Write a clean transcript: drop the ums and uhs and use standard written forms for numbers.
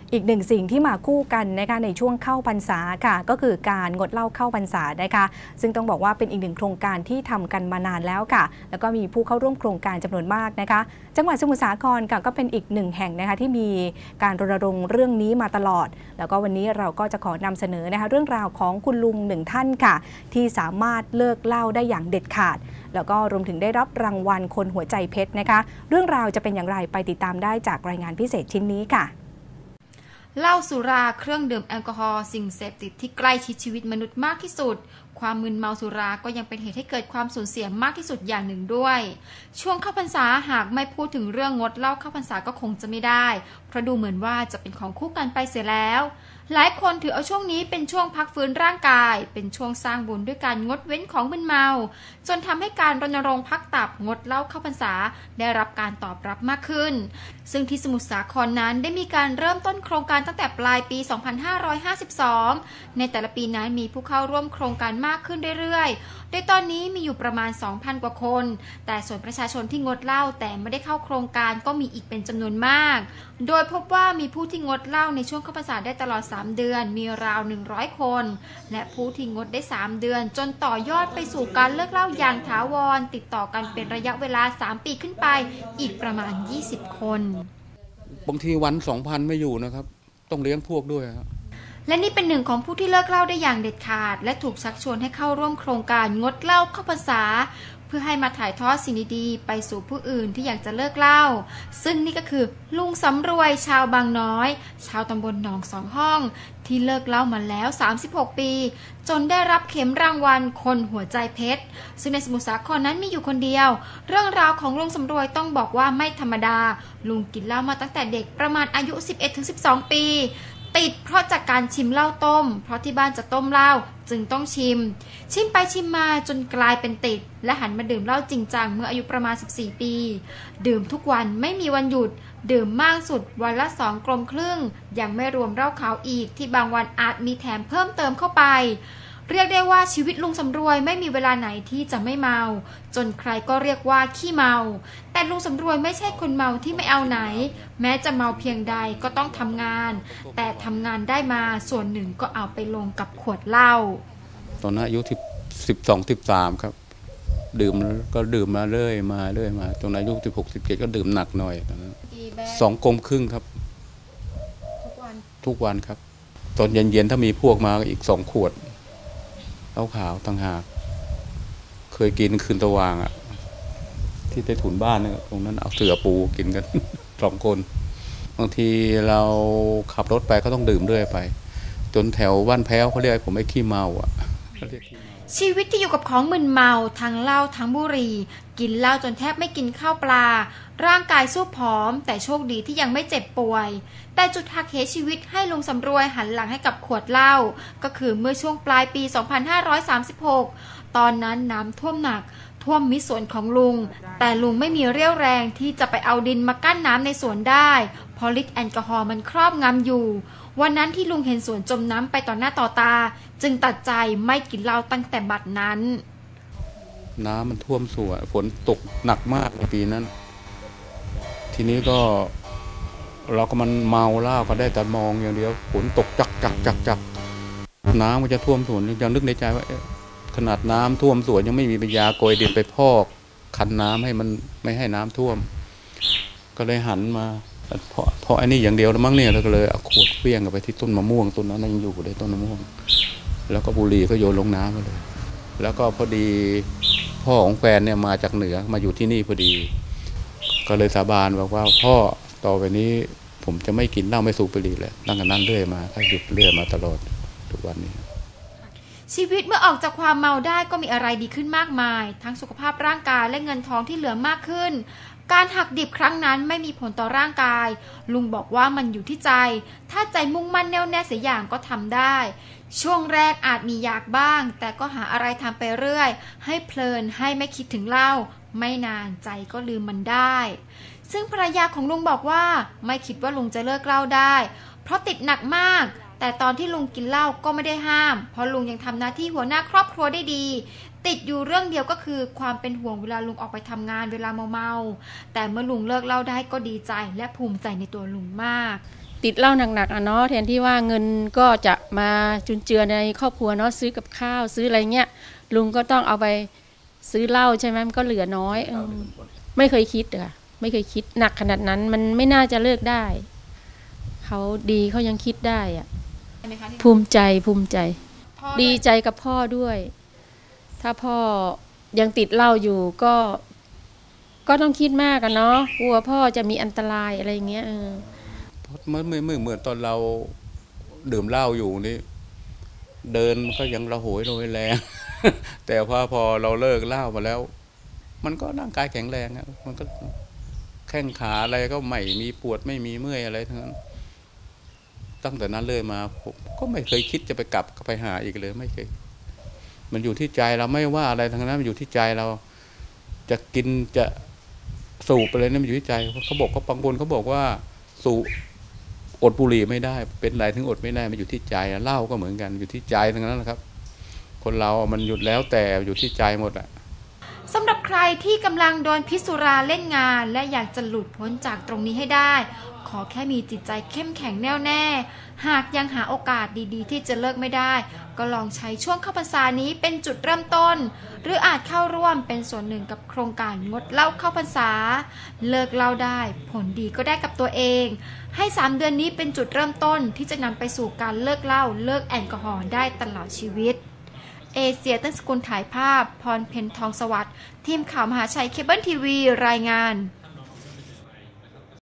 อีกหนึ่งสิ่งที่มาคู่กันนะคะในช่วงเข้าพรรษาค่ะก็คือการงดเหล้าเข้าพรรษานะคะซึ่งต้องบอกว่าเป็นอีกหนึ่งโครงการที่ทำกันมานานแล้วค่ะแล้วก็มีผู้เข้าร่วมโครงการจำนวนมากนะคะจังหวัดสมุทรสาครค่ะก็เป็นอีกหนึ่งแห่งนะคะที่มีการรณรงค์เรื่องนี้มาตลอดแล้วก็วันนี้เราก็จะขอนำเสนอนะคะเรื่องราวของคุณลุงหนึ่งท่านค่ะที่สามารถเลิกเหล้าได้อย่างเด็ดขาดแล้วก็รวมถึงได้รับรางวัลคนหัวใจเพชรนะคะเรื่องราวจะเป็นอย่างไรไปติดตามได้จากรายงานพิเศษชิ้นนี้ค่ะเหล้าสุราเครื่องดื่มแอลกอฮอล์สิ่งเสพติดที่ใกล้ชิดชีวิตมนุษย์มากที่สุดความมึนเมาสุราก็ยังเป็นเหตุให้เกิดความสูญเสียมากที่สุดอย่างหนึ่งด้วยช่วงเข้าพรรษาหากไม่พูดถึงเรื่องงดเหล้าเข้าพรรษาก็คงจะไม่ได้เพราะดูเหมือนว่าจะเป็นของคู่กันไปเสียแล้วหลายคนถือเอาช่วงนี้เป็นช่วงพักฟื้นร่างกายเป็นช่วงสร้างบุญด้วยการงดเว้นของมึนเมาจนทำให้การรณรงค์พักตับงดเหล้าเข้าพรรษาได้รับการตอบรับมากขึ้นซึ่งที่สมุทรสาครนั้นได้มีการเริ่มต้นโครงการตั้งแต่ปลายปี 2552 ในแต่ละปีนั้นมีผู้เข้าร่วมโครงการมากขึ้นเรื่อยๆโดยตอนนี้มีอยู่ประมาณ 2,000 กว่าคนแต่ส่วนประชาชนที่งดเหล้าแต่ไม่ได้เข้าโครงการก็มีอีกเป็นจำนวนมากโดยพบว่ามีผู้ที่งดเหล้าในช่วงเข้าพรรษาได้ตลอด3 เดือนมีราว100 คนและผู้ที่งดได้3 เดือนจนต่อยอดไปสู่การเลิกเหล้าอย่างถาวรติดต่อกันเป็นระยะเวลา3 ปีขึ้นไปอีกประมาณ20 คนบางทีวัน 2,000 ไม่อยู่นะครับต้องเลี้ยงพวกด้วยครับและนี่เป็นหนึ่งของผู้ที่เลิกเหล้าได้อย่างเด็ดขาดและถูกชักชวนให้เข้าร่วมโครงการงดเหล้าเข้าพรรษาเพื่อให้มาถ่ายทอดสิ่งดีๆไปสู่ผู้อื่นที่อยากจะเลิกเหล้าซึ่งนี่ก็คือลุงสำรวยชาวบางน้อยชาวตำบลหนองสองห้องที่เลิกเหล้ามาแล้ว36 ปีจนได้รับเข็มรางวัลคนหัวใจเพชรซึ่งในสมุทรสาครนั้นมีอยู่คนเดียวเรื่องราวของลุงสำรวยต้องบอกว่าไม่ธรรมดาลุงกินเหล้ามาตั้งแต่เด็กประมาณอายุ 11-12 ปีติดเพราะจากการชิมเหล้าต้มเพราะที่บ้านจะต้มเหล้าจึงต้องชิมไปชิมมาจนกลายเป็นติดและหันมาดื่มเหล้าจริงจังเมื่ออายุประมาณ14 ปีดื่มทุกวันไม่มีวันหยุดดื่มมากสุดวันละ2 กลมครึ่งยังไม่รวมเหล้าขาวอีกที่บางวันอาจมีแถมเพิ่มเติมเข้าไปเรียกได้ว่าชีวิตลุงสำรวยไม่มีเวลาไหนที่จะไม่เมาจนใครก็เรียกว่าขี้เมาแต่ลุงสำรวยไม่ใช่คนเมาที่ไม่เอาไหนแม้จะเมาเพียงใดก็ต้องทำงานแต่ทำงานได้มาส่วนหนึ่งก็เอาไปลงกับขวดเหล้าตอนนั้นอายุที่12-13ครับดื่มก็ดื่มมาเรื่อยมาจนอายุ16-17ก็ดื่มหนักหน่อยตอนนั้น2 กลมครึ่งครับทุกวันครับตอนเย็นๆถ้ามีพวกมาอีก2 ขวดเหล้าขาวต่างหากเคยกินคืนตะวางอ่ะที่ใต้ถุนบ้านเนี่ยตรงนั้นเอาเสือปูกินกัน 2 คนบางทีเราขับรถไปก็ต้องดื่มเรื่อยไปจนแถวบ้านแพ้วเขาเรียกผมไอ้ขี้เมาอ่ะชีวิตที่อยู่กับของมึนเมาทั้งเหล้าทั้งบุหรี่กินเหล้าจนแทบไม่กินข้าวปลาร่างกายสู้ผอมแต่โชคดีที่ยังไม่เจ็บป่วยแต่จุดหักเหชีวิตให้ลุงสำรวยหันหลังให้กับขวดเหล้าก็คือเมื่อช่วงปลายปี 2536 ตอนนั้นน้ำท่วมหนักท่วมมิดสวนของลุงแต่ลุงไม่มีเรี่ยวแรงที่จะไปเอาดินมากั้นน้ำในสวนได้เพราะฤทธิ์แอลกอฮอล์มันครอบงำอยู่วันนั้นที่ลุงเห็นสวนจมน้ำไปต่อหน้าต่อตาจึงตัดใจไม่กินเหล้าตั้งแต่บัดนั้นน้ำมันท่วมสวนฝนตกหนักมากในปีนั้นทีนี้ก็เราก็มันเมาเหล้าก็ได้แต่มองอย่างเดียวฝนตกจักน้ำมันจะท่วมสวนยังนึกในใจว่าขนาดน้ำท่วมสวนยังไม่มีปัญญาโกยดินไปพอกคันน้ำให้มันไม่ให้น้ำท่วมก็เลยหันมาเพราะอันนี้อย่างเดียวแล้วมั้งเนี่ยเราก็เลยเอาขวดเฟี้ยงไปที่ต้นมะม่วงต้นนั้นยังอยู่เลยต้นมะม่วงแล้วก็บุหรี่ก็โยนลงน้ำไปเลยแล้วก็พอดีพ่อของแฟนเนี่ยมาจากเหนือมาอยู่ที่นี่พอดีก็เลยสาบานบอกว่าพ่อต่อไปนี้ผมจะไม่กินเหล้าไม่สูบบุหรี่เลยตั้งแต่นั้นเรื่อยมาก็หยุดเรื่อยมาตลอดทุกวันนี้ชีวิตเมื่อออกจากความเมาได้ก็มีอะไรดีขึ้นมากมายทั้งสุขภาพร่างกายและเงินทองที่เหลือมากขึ้นการหักดิบครั้งนั้นไม่มีผลต่อร่างกายลุงบอกว่ามันอยู่ที่ใจถ้าใจมุ่งมั่นแน่วแน่เสียอย่างก็ทำได้ช่วงแรกอาจมีอยากบ้างแต่ก็หาอะไรทำไปเรื่อยให้เพลินให้ไม่คิดถึงเหล้าไม่นานใจก็ลืมมันได้ซึ่งภรรยาของลุงบอกว่าไม่คิดว่าลุงจะเลิกเหล้าได้เพราะติดหนักมากแต่ตอนที่ลุงกินเหล้าก็ไม่ได้ห้ามเพราะลุงยังทำหน้าที่หัวหน้าครอบครัวได้ดีติดอยู่เรื่องเดียวก็คือความเป็นห่วงเวลาลุงออกไปทำงานเวลาเมาแต่เมื่อลุงเลิกเหล้าได้ก็ดีใจและภูมิใจในตัวลุงมากติดเหล้าหนักๆเนาะแทนที่ว่าเงินก็จะมาจุนเจือในครอบครัวเนาะซื้อกับข้าวซื้ออะไรเงี้ยลุงก็ต้องเอาไปซื้อเหล้าใช่ไหมมันก็เหลือน้อยไม่เคยคิดค่ะไม่เคยคิดหนักขนาดนั้นมันไม่น่าจะเลิกได้เขาดีเขายังคิดได้อะภูมิใจดีใจกับพ่อด้วยถ้าพ่อยังติดเหล้าอยู่ก็ต้องคิดมากกันเนาะกลัวพ่อจะมีอันตรายอะไรเงี้ยเหมือนตอนเราดื่มเหล้าอยู่นี่เดินมันก็ยังระโหยโรยแรง แต่พอเราเลิกเหล้ามาแล้ว มันก็ร่างกายแข็งแรงอะมันก็แข้งขาอะไรก็ไม่มีปวดไม่มีเมื่อยอะไรทั้งนั้นตั้งแต่นั้นเลยมาผมก็ไม่เคยคิดจะไปกลับไปหาอีกเลยไม่เคยมันอยู่ที่ใจเราไม่ว่าอะไรทั้งนั้นมันอยู่ที่ใจเราจะกินจะสูบอะไรนี่มันอยู่ที่ใจเขาบอกบางคนเขาบอกว่าสูบอดบุหรี่ไม่ได้เป็นไรถึงอดไม่ได้มันอยู่ที่ใจเหล้าก็เหมือนกันอยู่ที่ใจทั้งนั้นนะครับคนเรามันหยุดแล้วแต่อยู่ที่ใจหมดอะสำหรับใครที่กำลังโดนพิษสุราเล่นงานและอยากจะหลุดพ้นจากตรงนี้ให้ได้ขอแค่มีจิตใจเข้มแข็งแน่วแน่หากยังหาโอกาสดีๆที่จะเลิกไม่ได้ก็ลองใช้ช่วงเข้าพรรษานี้เป็นจุดเริ่มต้นหรืออาจเข้าร่วมเป็นส่วนหนึ่งกับโครงการงดเหล้าเข้าพรรษาเลิกเหล้าได้ผลดีก็ได้กับตัวเองให้3 เดือนนี้เป็นจุดเริ่มต้นที่จะนำไปสู่การเลิกเหล้าเลิกแอลกอฮอล์ได้ตลอดชีวิตเอเชียตั้งสกุลถ่ายภาพพรเพ็ญทองสวัสดิ์ทีมข่าวมหาชัยเคเบิลทีวีรายงาน